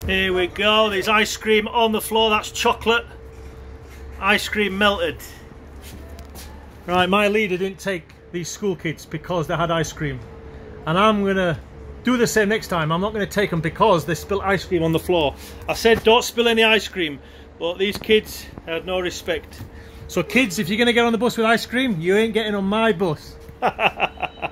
Here we go, there's ice cream on the floor, that's chocolate. Ice cream melted. Right, my leader didn't take these school kids because they had ice cream. And I'm going to do the same next time. I'm not going to take them because they spilled ice cream on the floor. I said don't spill any ice cream, but these kids had no respect. So kids, if you're going to get on the bus with ice cream, you ain't getting on my bus.